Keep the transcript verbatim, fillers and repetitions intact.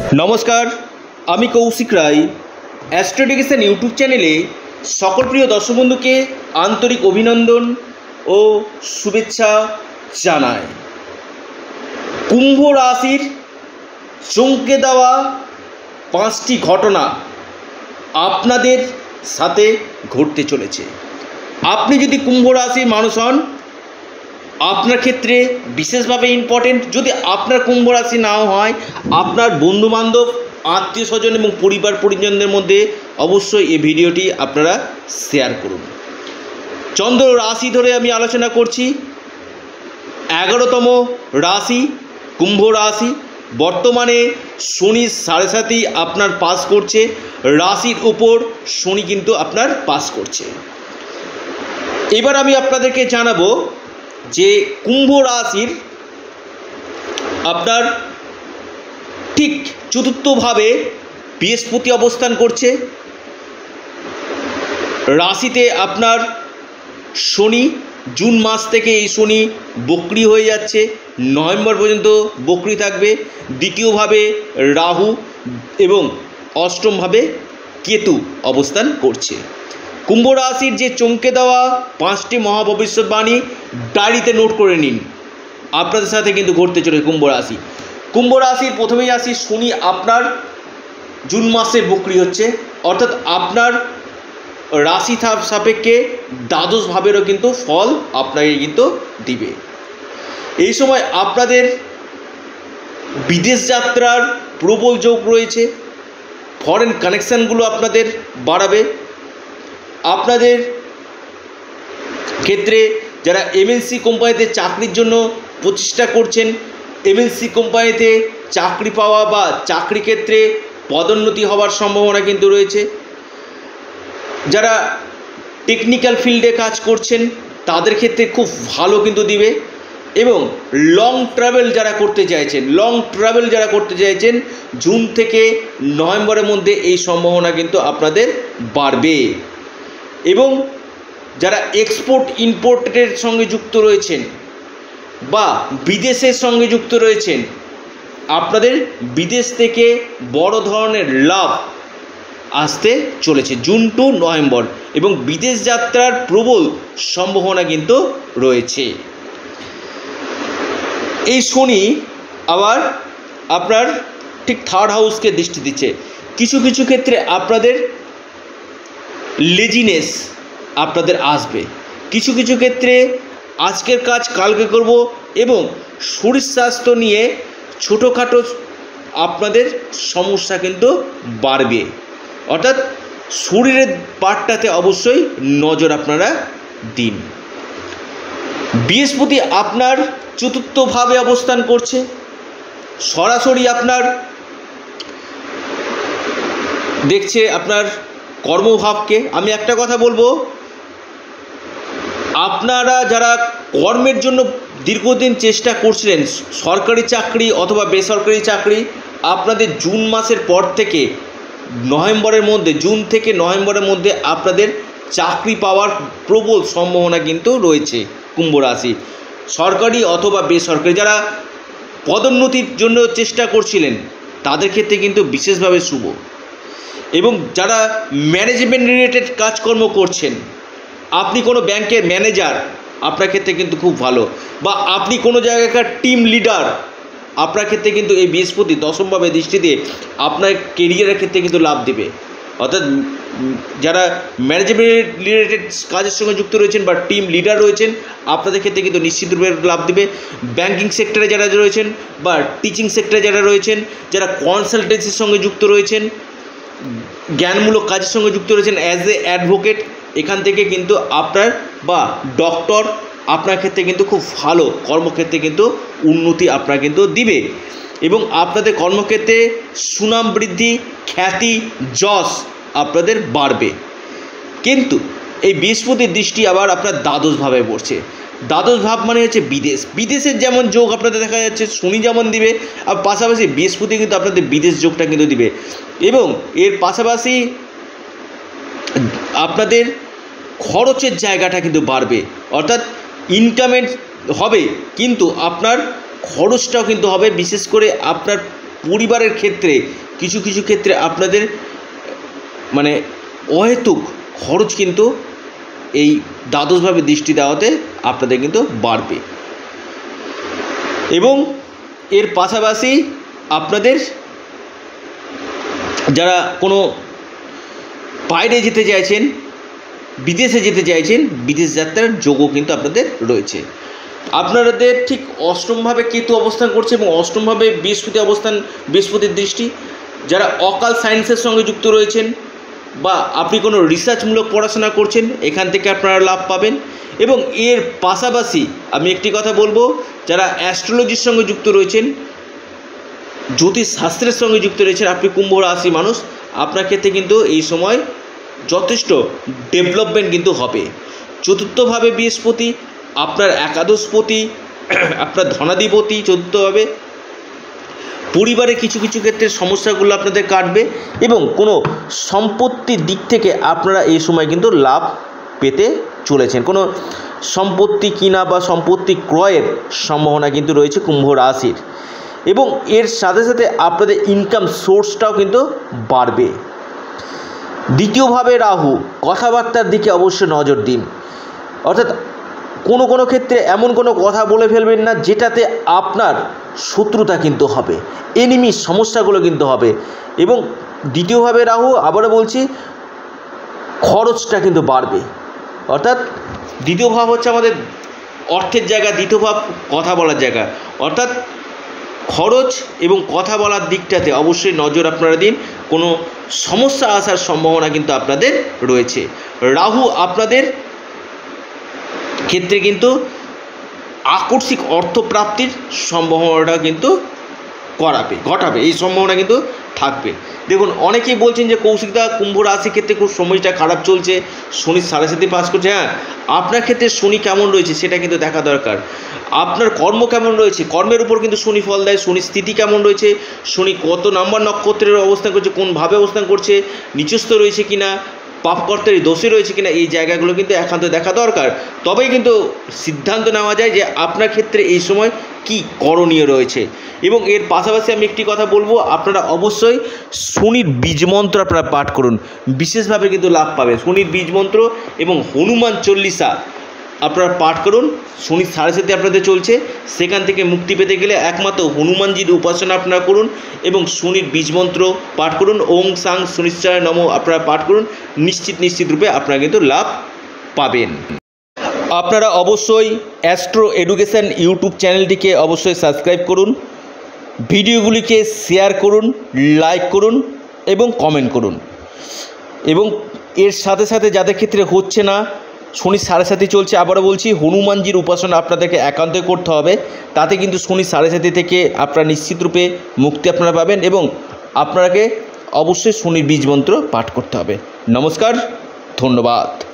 नमस्कार आमी कौशिक राय एस्ट्रोडिकेशन यूट्यूब चैनेले सकल प्रिय दर्शक बंधु के आंतरिक अभिनंदन और शुभेच्छा जानाई। कुम्भ राशिर चमके देওয়া पाँचटी घटना आपनादेर साथे घटते चलेছে। आपनी यदि कुम्भ राशिर मानुष हन आपनार क्षेत्रे विशेषभावे इम्पर्टेंट। यदि आपनार कुम्भ राशि नाओ हय आपनार बंधु बान्धव आत्मीय स्वजन एवं परिवार परिजनदेर मध्य अवश्य ये भिडियोटी आपनारा शेयर करुन। चंद्र राशि धरे आमी आलोचना करछि। एगारोतम राशि कुम्भ राशि। बर्तमाने शनि साढ़े साथी आपनार पास करछे। राशिर ऊपर शनि किन्तु आपनार पास करछे। एबार आमी आपनादेरके जानाबो जे कुम्भ राशिर आपनार ठीक चतुर्थ भावे बृहस्पति अवस्थान करछे। राशिते आपनार शनि जून मास थेके एई शनि बक्री हो जाच्छे, नवेम्बर पर्यन्त बक्री थाकबे। द्वितीय भावे राहु एवं अष्टम भावे केतु अवस्थान करछे। कुम्भ राशिर जे चमके देওয়া पाँचटी महाभविष्यवाणी डायरीते नोट करे निन, आपनादेर साथे किन्तु घटते चले। कुम्भ राशि कुम्भ राशिर प्रथमेई आसि शनि आपनार जून मासे बक्री होच्छे, अर्थात आपनार राशि सापेक्षे द्वादश भावेरও किन्तु फल आपनाके किन्तु दिबे। এই সময় আপনাদের বিদেশ যাত্রার প্রবল যোগ রয়েছে। ফরেন কানেকশনগুলো আপনাদের বাড়াবে। আপনাদের ক্ষেত্রে যারা এমএনসি কোম্পানিতে চাকরির জন্য প্রচেষ্টা করছেন, এমএনসি কোম্পানিতে চাকরি পাওয়া বা চাকরি ক্ষেত্রে পদোন্নতি হওয়ার সম্ভাবনা কিন্তু রয়েছে। যারা টেকনিক্যাল ফিল্ডে কাজ করছেন তাদের ক্ষেত্রে খুব ভালো কিন্তু দিবে। এবং লং ট্রাভেল যারা করতে চাইছেন লং ট্রাভেল যারা করতে চাইছেন জুন থেকে নভেম্বরের মধ্যে এই সম্ভাবনা কিন্তু আপনাদের বাড়বে। এবং যারা এক্সপোর্ট ইম্পোর্টের সঙ্গে যুক্ত রয়েছেন বা বিদেশের সঙ্গে যুক্ত রয়েছেন আপনাদের বিদেশ থেকে বড় ধরনের লাভ আসতে চলেছে জুন টু নভেম্বর, এবং বিদেশ যাত্রার প্রবল সম্ভাবনা কিন্তু রয়েছে। এই শনি আবার আপনার ঠিক থার্ড হাউসকে দৃষ্টি দিচ্ছে। কিছু কিছু ক্ষেত্রে আপনাদের লেজিনেস আপনাদের আসবে। কিছু কিছু ক্ষেত্রে আজকের কাজ কালকে করব এবং শরীর স্বাস্থ্য নিয়ে ছোটোখাটো আপনাদের সমস্যা কিন্তু বাড়বে। অর্থাৎ শরীরের পার্টটাতে অবশ্যই নজর আপনারা দিন। বৃহস্পতি আপনার চতুর্থভাবে অবস্থান করছে। সরাসরি আপনার দেখছে আপনার কর্মভাবকে। আমি একটা কথা বলবো, আপনারা যারা কর্মের জন্য দীর্ঘদিন চেষ্টা করছিলেন, সরকারি চাকরি অথবা বেসরকারি চাকরি, আপনাদের জুন মাসের পর থেকে নভেম্বরের মধ্যে জুন থেকে নভেম্বরের মধ্যে আপনাদের চাকরি পাওয়ার প্রবল সম্ভাবনা কিন্তু রয়েছে। কুম্ভ রাশি সরকারি অথবা বেসরকারি যারা পদোন্নতির জন্য চেষ্টা করছিলেন তাদের ক্ষেত্রে কিন্তু বিশেষভাবে শুভ। এবং যারা ম্যানেজমেন্ট রিলেটেড কাজকর্ম করছেন, আপনি কোনো ব্যাংকের ম্যানেজার, আপনার ক্ষেত্রে কিন্তু খুব ভালো। বা আপনি কোনো জায়গাকার টিম লিডার, আপনার ক্ষেত্রে কিন্তু এই বৃহস্পতি দশমভাবে দৃষ্টি দিয়ে আপনার কেরিয়ারের ক্ষেত্রে কিন্তু লাভ দেবে। অর্থাৎ যারা ম্যানেজমেন্ট রিলেটেড কাজের সঙ্গে যুক্ত রয়েছেন বা টিম লিডার রয়েছেন আপনাদের ক্ষেত্রে কিন্তু নিশ্চিতরূপে লাভ দেবে। ব্যাংকিং সেক্টরে যারা রয়েছেন বা টিচিং সেক্টরে যারা রয়েছেন, যারা কনসালটেন্সির সঙ্গে যুক্ত রয়েছেন, জ্ঞানমূলক কাজের সঙ্গে যুক্ত রয়েছেন অ্যাজ এ অ্যাডভোকেট, এখান থেকে কিন্তু আপনার বা ডক্টর আপনার ক্ষেত্রে কিন্তু খুব ভালো কর্মক্ষেত্রে কিন্তু উন্নতি আপনার কিন্তু দিবে। এবং আপনাদের কর্মক্ষেত্রে সুনাম বৃদ্ধি, খ্যাতি, যশ আপনাদের বাড়বে। কিন্তু এই বৃহস্পতির দৃষ্টি আবার আপনার দ্বাদশভাবে পড়ছে। দ্বাদশ ভাব মানে হচ্ছে বিদেশ। বিদেশের যেমন যোগ আপনাদের দেখা যাচ্ছে, শনি যেমন দিবে, আর পাশাপাশি বৃহস্পতি কিন্তু আপনাদের বিদেশ যোগটা কিন্তু দিবে। এবং এর পাশাপাশি আপনাদের খরচের জায়গাটা কিন্তু বাড়বে। অর্থাৎ ইনকামের হবে কিন্তু আপনার খরচটাও কিন্তু হবে। বিশেষ করে আপনার পরিবারের ক্ষেত্রে কিছু কিছু ক্ষেত্রে আপনাদের মানে অহেতুক খরচ কিন্তু এই দ্বাদশভাবে দৃষ্টি দেওয়াতে আপনাদের কিন্তু বাড়বে। এবং এর পাশাপাশি আপনাদের যারা কোনো বাইরে যেতে চাইছেন, বিদেশে যেতে চাইছেন, বিদেশ যাত্রার যোগও কিন্তু আপনাদের রয়েছে। আপনাদের ঠিক অষ্টমভাবে কেতু অবস্থান করছে এবং অষ্টমভাবে বৃহস্পতি অবস্থান, বৃহস্পতির দৃষ্টি। যারা অকাল সায়েন্সের সঙ্গে যুক্ত রয়েছেন বা আপনি কোনো রিসার্চমূলক পড়াশোনা করছেন, এখান থেকে আপনারা লাভ পাবেন। এবং এর পাশাপাশি আমি একটি কথা বলবো, যারা অ্যাস্ট্রোলজির সঙ্গে যুক্ত রয়েছেন, জ্যোতিষ শাস্ত্রের সঙ্গে যুক্ত রয়েছেন, আপনি কুম্ভ রাশি মানুষ, আপনার ক্ষেত্রে কিন্তু এই সময় যথেষ্ট ডেভেলপমেন্ট কিন্তু হবে। চতুর্থভাবে বৃহস্পতি, আপনার একাদশপতি, আপনার ধনাধিপতি চতুর্থভাবে। পরিবারে কিছু কিছু ক্ষেত্রে সমস্যাগুলো আপনাদের কাটবে এবং কোনো সম্পত্তির দিক থেকে আপনারা এই সময় কিন্তু লাভ পেতে চলেছেন। কোনো সম্পত্তি কিনা বা সম্পত্তি ক্রয়ের সম্ভাবনা কিন্তু রয়েছে কুম্ভ রাশির। এবং এর সাথে সাথে আপনাদের ইনকাম সোর্সটাও কিন্তু বাড়বে। দ্বিতীয়ভাবে রাহু, কথাবার্তার দিকে অবশ্যই নজর দিন। অর্থাৎ কোনো কোনো ক্ষেত্রে এমন কোনো কথা বলে ফেলবেন না যেটাতে আপনার শত্রুতা কিন্তু হবে, এনিমির সমস্যাগুলো কিন্তু হবে। এবং দ্বিতীয়ভাবে রাহু, আবারও বলছি, খরচটা কিন্তু বাড়বে। অর্থাৎ দ্বিতীয় ভাব হচ্ছে আমাদের অর্থের জায়গা, দ্বিতীয় ভাব কথা বলার জায়গা। অর্থাৎ খরচ এবং কথা বলার দিকটাতে অবশ্যই নজর আপনারা দিন। কোনো সমস্যা আসার সম্ভাবনা কিন্তু আপনাদের রয়েছে। রাহু আপনাদের ক্ষেত্রে কিন্তু আকস্মিক অর্থপ্রাপ্তির সম্ভাবনাটা কিন্তু করাবে, ঘটাবে, এই সম্ভাবনা কিন্তু থাকবে। দেখুন, অনেকেই বলছেন যে কৌশিকদা কুম্ভ রাশির ক্ষেত্রে খুব সময়টা খারাপ চলছে, শনি সাড়ে সাথে পাস করছে। হ্যাঁ, আপনার ক্ষেত্রে শনি কেমন রয়েছে সেটা কিন্তু দেখা দরকার। আপনার কর্ম কেমন রয়েছে, কর্মের উপর কিন্তু শনি ফল দেয়। শনির স্থিতি কেমন রয়েছে, শনি কত নাম্বার নক্ষত্রের অবস্থান করছে, কোনভাবে অবস্থান করছে, নিচস্থ রয়েছে কিনা, পাপকর্তার দোষী রয়েছে কিনা, এই জায়গাগুলো কিন্তু একান্ত দেখা দরকার। তবেই কিন্তু সিদ্ধান্ত নেওয়া যায় যে আপনার ক্ষেত্রে এই সময় কি করণীয় রয়েছে। এবং এর পাশাপাশি আমি একটি কথা বলবো, আপনারা অবশ্যই শনির বীজমন্ত্র আপনারা পাঠ করুন, বিশেষভাবে কিন্তু লাভ পাবে। শনির বীজমন্ত্র এবং হনুমান চল্লিশা আপনারা পাঠ করুন। শনি সাড়ে সাথে আপনাদের চলছে, সেখান থেকে মুক্তি পেতে গেলে একমাত্র হনুমানজির উপাসনা আপনারা করুন এবং শনির বীজমন্ত্র পাঠ করুন। ওং সাং শনিশ্চরায় নমঃ আপনারা পাঠ করুন, নিশ্চিত নিশ্চিত রূপে আপনারা কিন্তু লাভ পাবেন। আপনারা অবশ্যই অ্যাস্ট্রো এডুকেশন ইউটিউব চ্যানেলটিকে অবশ্যই সাবস্ক্রাইব করুন, ভিডিওগুলিকে শেয়ার করুন, লাইক করুন এবং কমেন্ট করুন। এবং এর সাথে সাথে যাদের ক্ষেত্রে হচ্ছে না, শনি সাড়ে সাথে চলছে, আবারও বলছি, হনুমানজির উপাসনা আপনাদেরকে একান্তই করতে হবে। তাতে কিন্তু শনি সাড়ে সাথে থেকে আপনারা নিশ্চিতরূপে মুক্তি আপনারা পাবেন এবং আপনাকে অবশ্যই শনির বীজমন্ত্র পাঠ করতে হবে। নমস্কার, ধন্যবাদ।